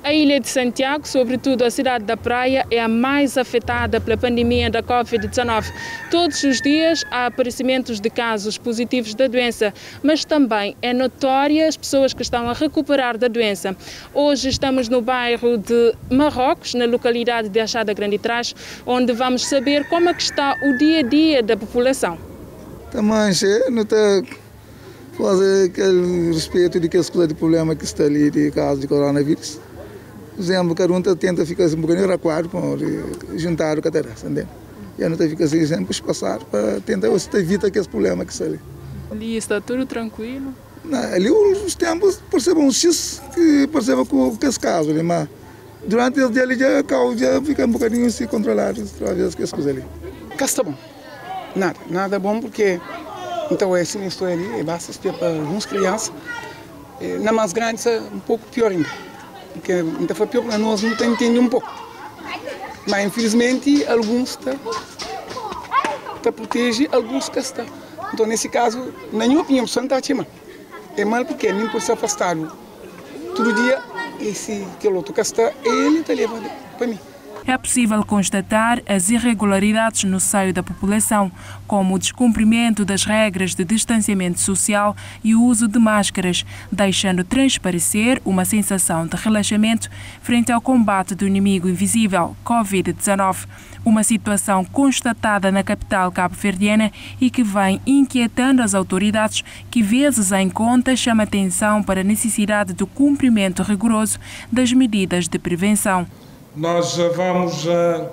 A ilha de Santiago, sobretudo a cidade da Praia, é a mais afetada pela pandemia da Covid-19. Todos os dias há aparecimentos de casos positivos da doença, mas também é notória as pessoas que estão a recuperar da doença. Hoje estamos no bairro de Marrocos, na localidade de Achada Grande Trás, onde vamos saber como é que está o dia a dia da população. Também não está fazer aquele respeito de que as coisas de problema que está ali de caso de coronavírus. Por exemplo, cada um tenta ficar um bocadinho recuado para juntar o cadeira, entende? E não fica assim sempre passar para tentar evitar que esse problema que está ali. Ali está tudo tranquilo? Não, ali os tempos percebem um X que percebem que esse caso ali, mas durante o dia ali já fica um bocadinho assim controlado através que as coisas ali. Cá está bom. Nada bom porque então é assim estou ali, basta esperar para algumas crianças. Na mais grande é um pouco pior ainda. Porque então foi pior, mas nós não entendemos um pouco. Mas infelizmente alguns protegem, alguns que estão. Então nesse caso, na minha opinião, só não está acima. É mal porque nem por ser afastado. Todo dia, esse que o outro que está, ele está levando para mim. É possível constatar as irregularidades no seio da população, como o descumprimento das regras de distanciamento social e o uso de máscaras, deixando transparecer uma sensação de relaxamento frente ao combate do inimigo invisível, Covid-19. Uma situação constatada na capital cabo-verdiana e que vem inquietando as autoridades, que vezes em conta chama atenção para a necessidade do cumprimento rigoroso das medidas de prevenção. Nós vamos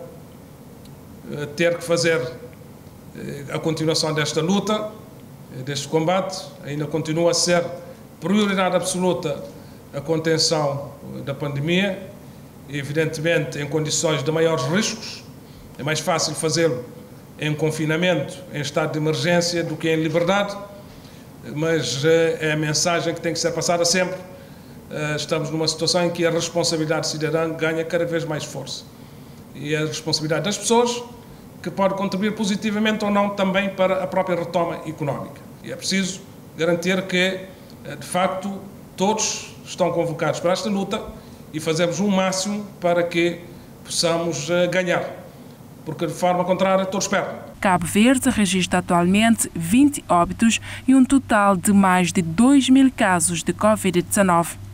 ter que fazer a continuação desta luta, deste combate. Ainda continua a ser prioridade absoluta a contenção da pandemia. Evidentemente, em condições de maiores riscos, é mais fácil fazê-lo em confinamento, em estado de emergência, do que em liberdade, mas é a mensagem que tem que ser passada sempre. Estamos numa situação em que a responsabilidade cidadã ganha cada vez mais força. E a responsabilidade das pessoas, que pode contribuir positivamente ou não também para a própria retoma económica. E é preciso garantir que, de facto, todos estão convocados para esta luta e fazemos o máximo para que possamos ganhar. Porque, de forma contrária, todos perdem. Cabo Verde registra atualmente 20 óbitos e um total de mais de 2.000 casos de Covid-19.